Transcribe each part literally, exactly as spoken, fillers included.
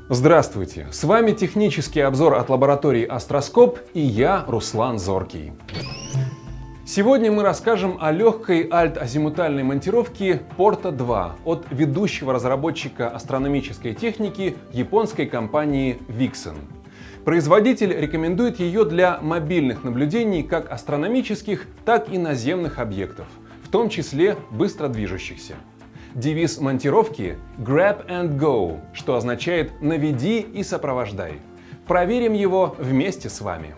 Здравствуйте! С вами технический обзор от лаборатории Астроскоп и я, Руслан Зоркий. Сегодня мы расскажем о легкой альт-азимутальной монтировке Порта два от ведущего разработчика астрономической техники японской компании Vixen. Производитель рекомендует ее для мобильных наблюдений как астрономических, так и наземных объектов, в том числе быстро движущихся. Девиз монтировки «Grab and Go», что означает «наведи и сопровождай». Проверим его вместе с вами.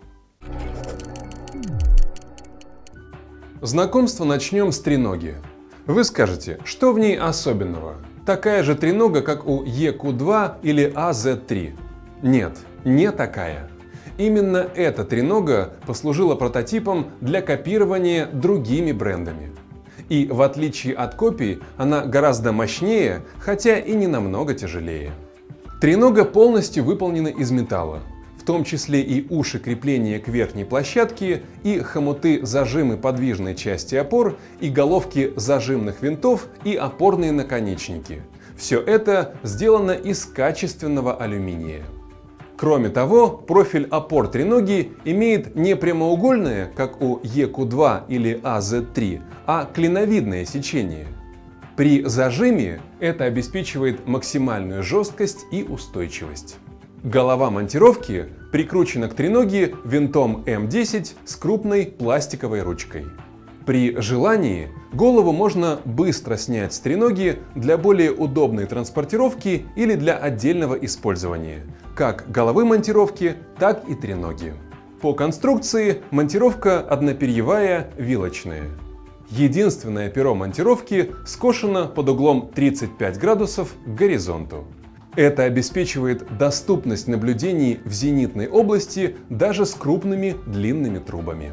Знакомство начнем с треноги. Вы скажете, что в ней особенного? Такая же тренога, как у и кью два или а зет три. Нет, не такая. Именно эта тренога послужила прототипом для копирования другими брендами. И в отличие от копий, она гораздо мощнее, хотя и не намного тяжелее. Тренога полностью выполнена из металла, в том числе и уши крепления к верхней площадке, и хомуты зажимы подвижной части опор, и головки зажимных винтов, и опорные наконечники. Все это сделано из качественного алюминия. Кроме того, профиль опор треноги имеет не прямоугольное, как у и кью два или а зет три, а клиновидное сечение. При зажиме это обеспечивает максимальную жесткость и устойчивость. Голова монтировки прикручена к треноге винтом эм десять с крупной пластиковой ручкой. При желании голову можно быстро снять с треноги для более удобной транспортировки или для отдельного использования, как головы монтировки, так и треноги. По конструкции монтировка одноперьевая, вилочная. Единственное перо монтировки скошено под углом тридцать пять градусов к горизонту. Это обеспечивает доступность наблюдений в зенитной области даже с крупными длинными трубами.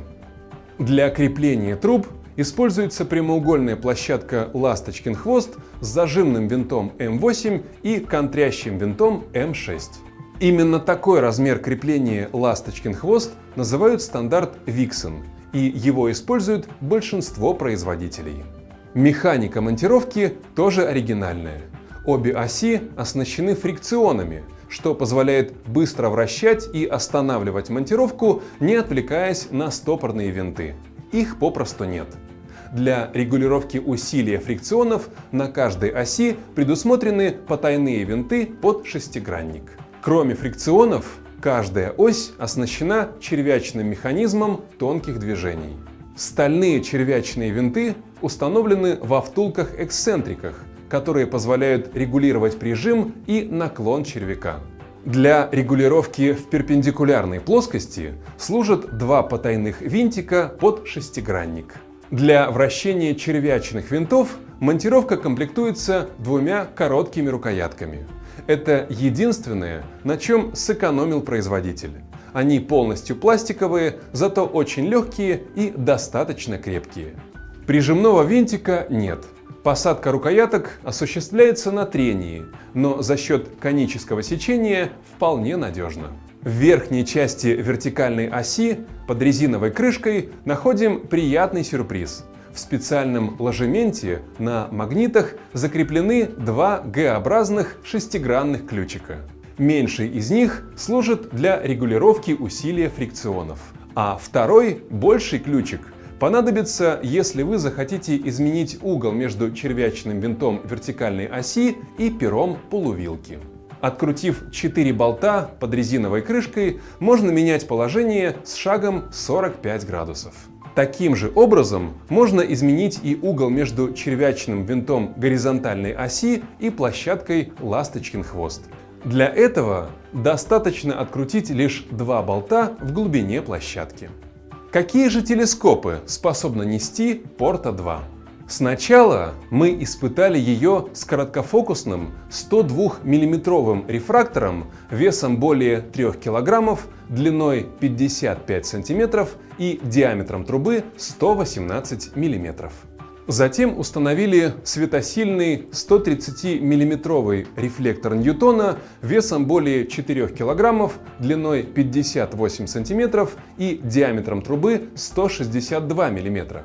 Для крепления труб используется прямоугольная площадка «Ласточкин хвост» с зажимным винтом эм восемь и контрящим винтом эм шесть. Именно такой размер крепления «Ласточкин хвост» называют стандарт Vixen, и его используют большинство производителей. Механика монтировки тоже оригинальная. Обе оси оснащены фрикционами, что позволяет быстро вращать и останавливать монтировку, не отвлекаясь на стопорные винты. Их попросту нет. Для регулировки усилия фрикционов на каждой оси предусмотрены потайные винты под шестигранник. Кроме фрикционов, каждая ось оснащена червячным механизмом тонких движений. Стальные червячные винты установлены во втулках-эксцентриках, которые позволяют регулировать прижим и наклон червяка. Для регулировки в перпендикулярной плоскости служат два потайных винтика под шестигранник. Для вращения червячных винтов монтировка комплектуется двумя короткими рукоятками. Это единственное, на чем сэкономил производитель. Они полностью пластиковые, зато очень легкие и достаточно крепкие. Прижимного винтика нет. Посадка рукояток осуществляется на трении, но за счет конического сечения вполне надежно. В верхней части вертикальной оси под резиновой крышкой находим приятный сюрприз. В специальном ложементе на магнитах закреплены два Г-образных шестигранных ключика. Меньший из них служит для регулировки усилия фрикционов, а второй, больший ключик, понадобится, если вы захотите изменить угол между червячным винтом вертикальной оси и пером полувилки. Открутив четыре болта под резиновой крышкой, можно менять положение с шагом сорок пять градусов. Таким же образом можно изменить и угол между червячным винтом горизонтальной оси и площадкой «Ласточкин хвост». Для этого достаточно открутить лишь два болта в глубине площадки. Какие же телескопы способны нести Порта два? Сначала мы испытали ее с короткофокусным сто двухмиллиметровым рефрактором весом более трёх килограммов, длиной пятьдесят пять сантиметров и диаметром трубы сто восемнадцать миллиметров. Затем установили светосильный сто тридцатимиллиметровый рефлектор Ньютона весом более четырёх килограммов, длиной пятьдесят восемь сантиметров и диаметром трубы сто шестьдесят два миллиметра.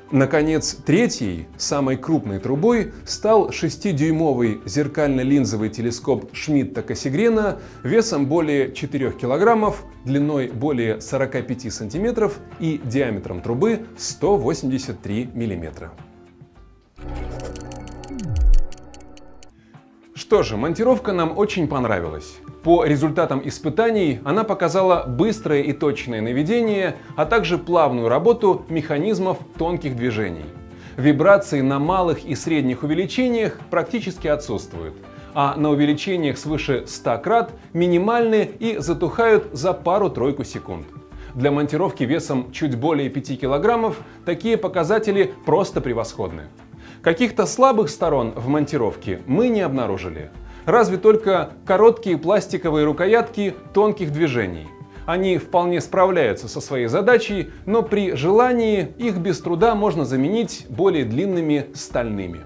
Наконец, третьей, самой крупной трубой стал шестидюймовый зеркально-линзовый телескоп Шмидта-Кассигрена весом более четырёх килограммов, длиной более сорока пяти сантиметров и диаметром трубы сто восемьдесят три миллиметра. Что же, монтировка нам очень понравилась. По результатам испытаний она показала быстрое и точное наведение, а также плавную работу механизмов тонких движений. Вибрации на малых и средних увеличениях практически отсутствуют, а на увеличениях свыше ста крат минимальны и затухают за пару-тройку секунд. Для монтировки весом чуть более пяти килограммов такие показатели просто превосходны. Каких-то слабых сторон в монтировке мы не обнаружили. Разве только короткие пластиковые рукоятки тонких движений. Они вполне справляются со своей задачей, но при желании их без труда можно заменить более длинными стальными.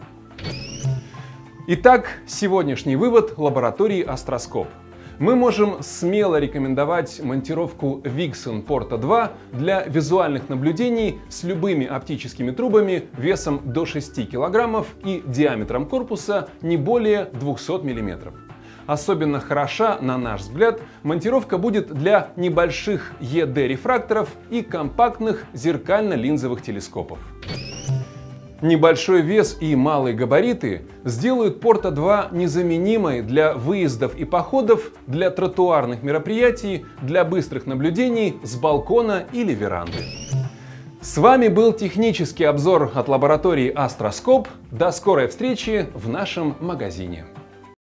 Итак, сегодняшний вывод лаборатории Астроскоп. Мы можем смело рекомендовать монтировку Виксон Порта два для визуальных наблюдений с любыми оптическими трубами весом до шести килограммов и диаметром корпуса не более двухсот миллиметров. Особенно хороша, на наш взгляд, монтировка будет для небольших и дэ-рефракторов и компактных зеркально-линзовых телескопов. Небольшой вес и малые габариты сделают Порта два незаменимой для выездов и походов, для тротуарных мероприятий, для быстрых наблюдений с балкона или веранды. С вами был технический обзор от лаборатории Астроскоп. До скорой встречи в нашем магазине.